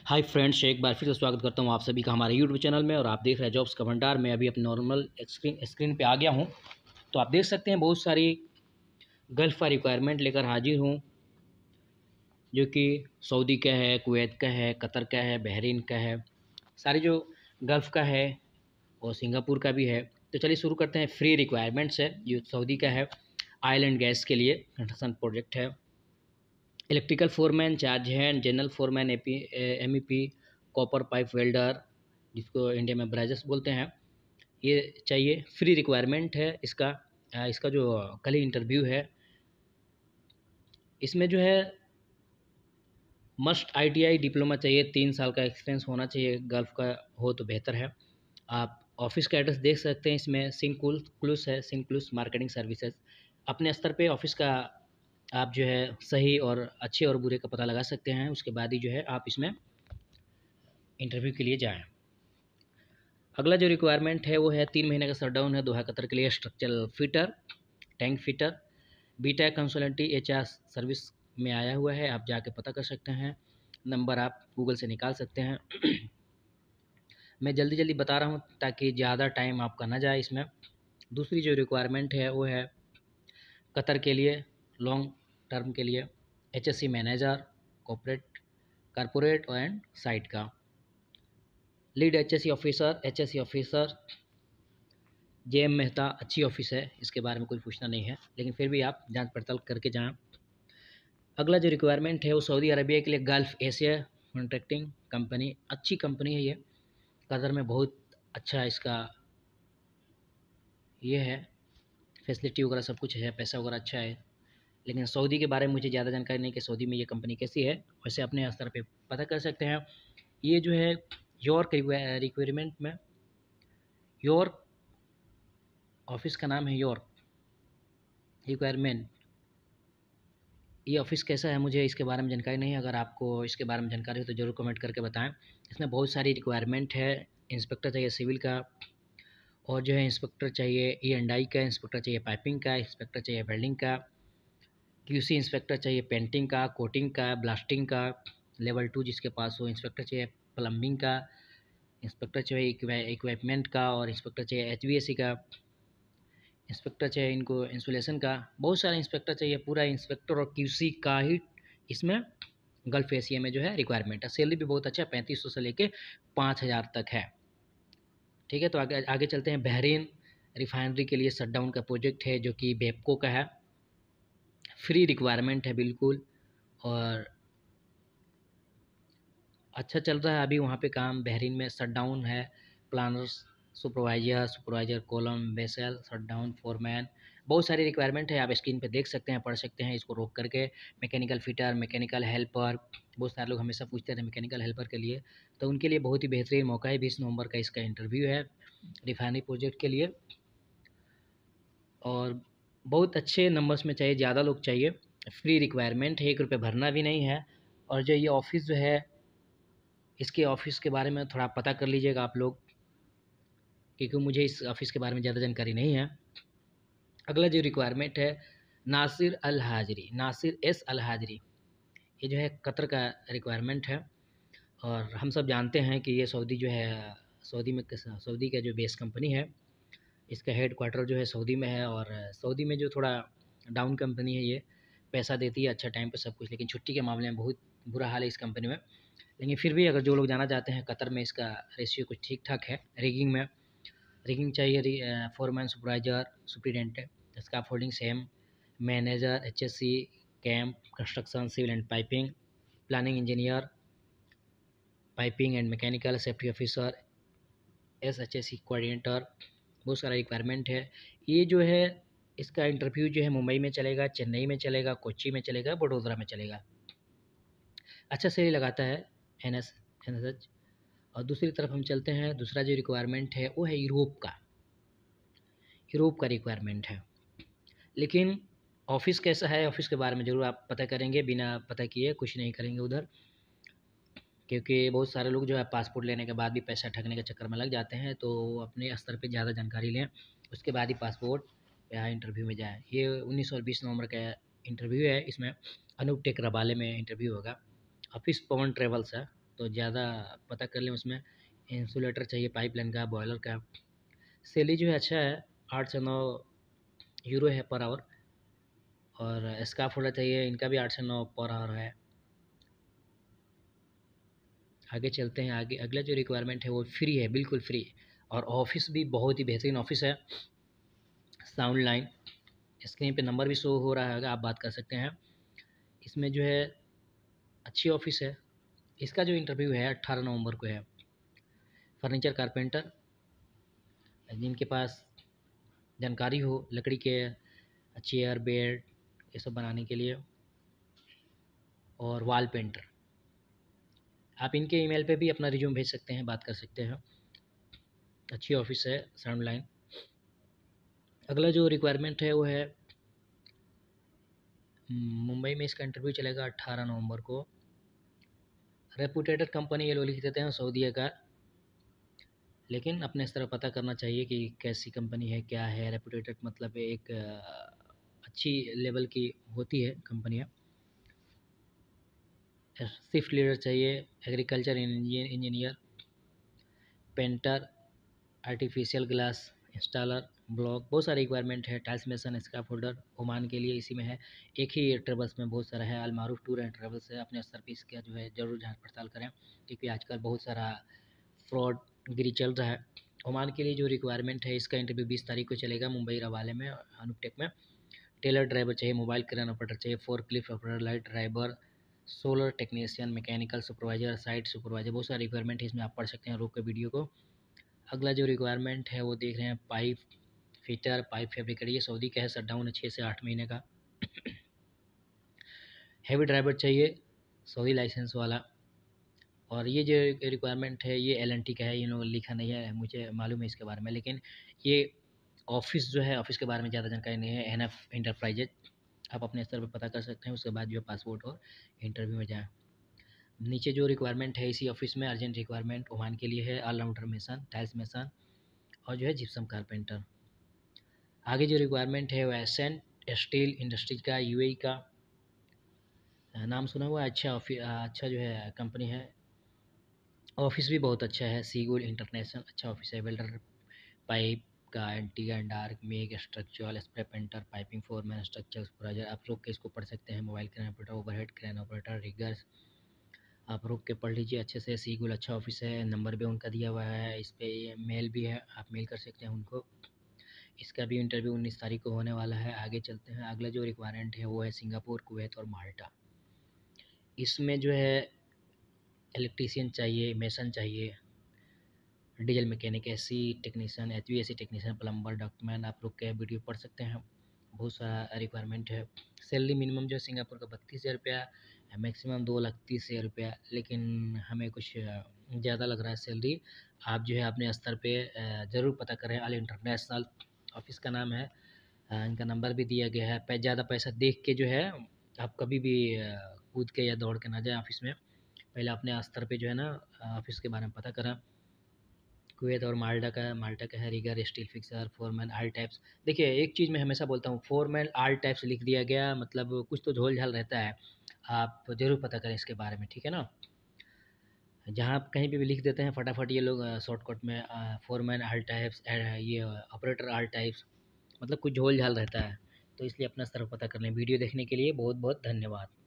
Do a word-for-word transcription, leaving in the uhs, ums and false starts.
Hi friends, एक बार फिर से स्वागत करता हूं आप सभी का हमारे यूट्यूब चैनल में। और आप देख रहे हैं जॉब्स का भंडार। मैं अभी अपने नॉर्मल स्क्रीन स्क्रीन पे आ गया हूं। तो आप देख सकते हैं बहुत सारी गल्फ़ का रिक्वायरमेंट लेकर हाजिर हूं, जो कि सऊदी का है, कुवैत का है, कतर का है, बहरीन का है, सारी जो गल्फ़ का है और सिंगापुर का भी है। तो चलिए शुरू करते हैं। फ्री रिक्वायरमेंट्स है। जो सऊदी का है, ऑयल एंड गैस के लिए कंस्ट्रक्शन प्रोजेक्ट है। Electrical foreman, charge hand, general foreman, A P M E P, copper pipe welder, जिसको इंडिया में ब्राइजर्स बोलते हैं, ये चाहिए। फ्री रिक्वायरमेंट है इसका। आ, इसका जो कल ही इंटरव्यू है, इसमें जो है must I T I diploma चाहिए, तीन साल का एक्सपीरियंस होना चाहिए। गल्फ का हो तो बेहतर है। आप ऑफिस का एड्रेस देख सकते हैं, इसमें सिंक्लूस है, सिंक्लूस मार्केटिंग सर्विसेज। अपने स्तर पे ऑफिस का आप जो है सही और अच्छे और बुरे का पता लगा सकते हैं। उसके बाद ही जो है आप इसमें इंटरव्यू के लिए जाएं। अगला जो रिक्वायरमेंट है वो है तीन महीने का शटडाउन है दोहा कतर के लिए। Structural fitter, tank fitter, beta consultancy H R service में आया हुआ है। आप जाके पता कर सकते हैं, नंबर आप गूगल से निकाल सकते हैं। मैं जल्दी जल्दी बता रहा हूँ ताकि ज़्यादा टाइम आपका ना जाए इसमें। दूसरी जो रिक्वायरमेंट है वो है कतर के लिए लॉन्ग टर्म के लिए H S C manager, corporate corporate and site का lead H S C officer. H S C officer J M Mehta अच्छी ऑफिस है, इसके बारे में कोई पूछना नहीं है, लेकिन फिर भी आप जांच पड़ताल करके जाएं। अगला जो रिक्वायरमेंट है वो सऊदी अरबिया के लिए गल्फ एशिया कॉन्ट्रैक्टिंग कंपनी, अच्छी कंपनी है ये। कतर में बहुत अच्छा इसका ये है, फैसिलिटी वगैरह सब कुछ है, पैसा वगैरह अच्छा है। लेकिन सऊदी के बारे में मुझे ज़्यादा जानकारी नहीं कि सऊदी में ये कंपनी कैसी है। वैसे अपने स्तर पे पता कर सकते हैं। ये जो है यॉर्क रिक्वायरमेंट में, यॉर्क ऑफिस का नाम है यॉर्क रिक्वायरमेंट। ये ऑफिस कैसा है मुझे इसके बारे में जानकारी नहीं है। अगर आपको इसके बारे में जानकारी हो तो ज़रूर कमेंट करके बताएं। इसमें बहुत सारी रिक्वायरमेंट है। इंस्पेक्टर चाहिए सिविल का, और जो है इंस्पेक्टर चाहिए ई एंड आई का, इंस्पेक्टर चाहिए पाइपिंग का, इंस्पेक्टर चाहिए वेल्डिंग का, क्यूसी इंस्पेक्टर चाहिए पेंटिंग का, कोटिंग का, ब्लास्टिंग का, लेवल टू जिसके पास हो। इंस्पेक्टर चाहिए प्लम्बिंग का, इंस्पेक्टर चाहिए इक्विपमेंट का, और इंस्पेक्टर चाहिए एच बी एस सी का, इंस्पेक्टर चाहिए इनको इंसुलेशन का। बहुत सारे इंस्पेक्टर चाहिए। पूरा इंस्पेक्टर और क्यूसी का ही इसमें गल्फ एशिया में जो है रिक्वायरमेंट है। सैलरी भी बहुत अच्छा है, पैंतीस सौ से लेके पाँच हज़ार तक है। ठीक है, तो आगे आगे चलते हैं। बहरीन रिफाइनरी के लिए शटडाउन का प्रोजेक्ट है, जो कि बेपको का है। फ्री रिक्वायरमेंट है बिल्कुल, और अच्छा चल रहा है अभी वहाँ पे काम। बहरीन में शटडाउन है, planners, supervisor, supervisor column, vessel, shutdown foreman, बहुत सारी रिक्वायरमेंट है। आप स्क्रीन पे देख सकते हैं, पढ़ सकते हैं इसको रोक करके। मैकेनिकल फिटर, मैकेनिकल हेल्पर, बहुत सारे लोग हमेशा पूछते थे मैकेनिकल हेल्पर के लिए, तो उनके लिए बहुत ही बेहतरीन मौका है। बीस नवंबर का इसका इंटरव्यू है रिफाइनरी प्रोजेक्ट के लिए, और बहुत अच्छे नंबर्स में चाहिए, ज़्यादा लोग चाहिए। फ्री रिक्वायरमेंट है, एक रुपये भरना भी नहीं है। और जो ये ऑफिस जो है, इसके ऑफिस के बारे में थोड़ा पता कर लीजिएगा आप लोग, क्योंकि मुझे इस ऑफिस के बारे में ज़्यादा जानकारी नहीं है। अगला जो रिक्वायरमेंट है नासिर अल हाजरी, नासिर एस अल हाजरी, ये जो है कतर का रिक्वायरमेंट है। और हम सब जानते हैं कि ये सऊदी जो है, सऊदी में सऊदी का जो बेस कंपनी है, इसका हेड क्वार्टर जो है सऊदी में है। और सऊदी में जो थोड़ा डाउन कंपनी है, ये पैसा देती है अच्छा टाइम पे सब कुछ, लेकिन छुट्टी के मामले में बहुत बुरा हाल है इस कंपनी में। लेकिन फिर भी अगर जो लोग जाना चाहते हैं कतर में, इसका रेशियो कुछ ठीक ठाक है। रिगिंग में रिगिंग चाहिए, foreman, supervisor, superintendent, scaffolding same, manager, H S C, camp, construction, civil and piping, planning engineer, piping and mechanical, safety officer, S H S C coordinator, बहुत सारा रिक्वायरमेंट है। ये जो है इसका इंटरव्यू जो है मुंबई में चलेगा, चेन्नई में चलेगा, कोच्चि में चलेगा, वडोदरा में चलेगा। अच्छा सैलरी लगाता है N S N S H. और दूसरी तरफ हम चलते हैं, दूसरा जो रिक्वायरमेंट है वो है यूरोप का, यूरोप का रिक्वायरमेंट है। लेकिन ऑफिस कैसा है, ऑफिस के बारे में ज़रूर आप पता करेंगे। बिना पता किए कुछ नहीं करेंगे उधर, क्योंकि बहुत सारे लोग जो है पासपोर्ट लेने के बाद भी पैसा ठगने के चक्कर में लग जाते हैं। तो अपने स्तर पे ज़्यादा जानकारी लें, उसके बाद ही पासपोर्ट या इंटरव्यू में जाएँ। ये उन्नीस और बीस नवंबर का इंटरव्यू है। इसमें अनूप टेक रबाले में इंटरव्यू होगा। ऑफिस पवन ट्रेवल्स है। तो ज़्यादा पता कर लें उसमें। इंसुलेटर चाहिए पाइपलाइन का, बॉयलर का। सैलरी जो है अच्छा है, आठ से नौ यूरो है पर आवर। और स्काफ होल्डर चाहिए, इनका भी आठ से नौ पर आवर है। आगे चलते हैं। आगे अगला जो रिक्वायरमेंट है वो फ्री है, बिल्कुल फ्री। और ऑफिस भी बहुत ही बेहतरीन ऑफिस है। साउंड लाइन, स्क्रीन पे नंबर भी शो हो रहा है, आप बात कर सकते हैं। इसमें जो है अच्छी ऑफिस है। इसका जो इंटरव्यू है अट्ठारह नवंबर को है। फर्नीचर कारपेंटर, जिनके पास जानकारी हो लकड़ी के चेयर बेड ये सब बनाने के लिए, और वॉल पेंटर। आप इनके ईमेल पे भी अपना रिज्यूम भेज सकते हैं, बात कर सकते हैं। अच्छी ऑफिस है साउंड लाइन। अगला जो रिक्वायरमेंट है वो है मुंबई में। इसका इंटरव्यू चलेगा अट्ठारह नवंबर को। रेपुटेटेड कंपनी ये लोग लिख देते हैं, सऊदीया का, लेकिन अपने स्तर पर पता करना चाहिए कि कैसी कंपनी है, क्या है। रेपुटेटेड मतलब एक अच्छी लेवल की होती है कंपनियाँ। शिफ्ट लीडर चाहिए, agriculture engineer, painter, artificial glass installer, block, बहुत सारे रिक्वायरमेंट है। Tiles mason, scrap holder, Oman के लिए इसी में है। एक ही ट्रेवल्स में बहुत सारा है, अलमारूफ टूर एंड ट्रेवल्स है। अपने स्तर पर इसका जो है ज़रूर जांच पड़ताल करें, क्योंकि आजकल बहुत सारा फ्रॉड गिरी चल रहा है। ओमान के लिए जो रिक्वायरमेंट है, इसका इंटरव्यू बीस तारीख को चलेगा मुंबई रवाले में, अनुपटेक में। टेलर ड्राइवर चाहिए, मोबाइल क्रेन ऑपरेटर चाहिए, forklift operator, light driver, solar technician, mechanical supervisor, site supervisor, बहुत सारे रिक्वायरमेंट है इसमें, आप पढ़ सकते हैं रोक के वीडियो को। अगला जो रिक्वायरमेंट है वो देख रहे हैं पाइप फिटर, पाइप फैब्रिकेटर। ये सऊदी का है, शटडाउन है छः से आठ महीने का। हैवी ड्राइवर चाहिए, सऊदी लाइसेंस वाला। और ये जो रिक्वायरमेंट है ये एल एन टी का है, ये लोग लिखा नहीं है, मुझे मालूम है इसके बारे में, लेकिन ये ऑफिस जो है, ऑफिस के बारे में ज़्यादा जानकारी नहीं है। एन एफ इंटरप्राइजेज, आप अपने स्तर पर पता कर सकते हैं। उसके बाद जो पासपोर्ट और इंटरव्यू में जाएँ। नीचे जो रिक्वायरमेंट है इसी ऑफिस में अर्जेंट रिक्वायरमेंट ओमान के लिए है, ऑलराउंडर मेसन, टाइल्स मेसन और जो है जिप्सम कारपेंटर। आगे जो रिक्वायरमेंट है वो एसेंट स्टील इंडस्ट्रीज का, यूएई का, नाम सुना हुआ है। अच्छा ऑफिस, अच्छा जो है कंपनी है। ऑफिस भी बहुत अच्छा है, सीगुल इंटरनेशनल, अच्छा ऑफिस है। वेल्डर, पाइप का, anti and dark, make structural, spray painter, piping foreman, structure supervisor. आप लोग के इसको पढ़ सकते हैं। Mobile crane operator, overhead crane operator, riggers, आप रुक के पढ़ लीजिए अच्छे से। सीगुल अच्छा ऑफिस है, नंबर भी उनका दिया हुआ है, इस पर मेल भी है, आप मेल कर सकते हैं उनको। इसका भी इंटरव्यू उन्नीस तारीख को होने वाला है। आगे चलते हैं। अगला जो रिक्वायरमेंट है वो है सिंगापुर, कुवैत और माल्टा। इसमें जो है इलेक्ट्रीशियन चाहिए, मेसन चाहिए, diesel mechanic, AC technician, H V AC technician, plumber, document. आप लोग के वीडियो पढ़ सकते हैं। बहुत सारा रिक्वायरमेंट है। सैलरी मिनिमम जो है सिंगापुर का बत्तीस हज़ार रुपया, मैक्सिमम दो लाख तीस हज़ार रुपया, लेकिन हमें कुछ ज़्यादा लग रहा है सैलरी। आप जो है अपने स्तर पे ज़रूर पता करें। अल इंटरनेशनल ऑफिस का नाम है, इनका नंबर भी दिया गया है। पै ज़्यादा पैसा देख के जो है आप कभी भी कूद के या दौड़ के ना जाएँ ऑफिस में। पहले अपने स्तर पे जो है ना ऑफिस के बारे में पता करें। कुवैत और माल्टा का, माल्टा का है rigger, steel fixer, foreman, all types. देखिए एक चीज़ मैं हमेशा बोलता हूँ, फोरमैन आल टाइप्स लिख दिया गया मतलब कुछ तो झोल झाल रहता है। आप ज़रूर पता करें इसके बारे में, ठीक है ना। जहाँ कहीं पे भी लिख देते हैं फटाफट ये लोग शॉर्टकट में, फोरमैन आल टाइप्स, ये ऑपरेटर आल टाइप्स, मतलब कुछ झोल झाल रहता है। तो इसलिए अपना स्तर पता कर लें। वीडियो देखने के लिए बहुत बहुत धन्यवाद।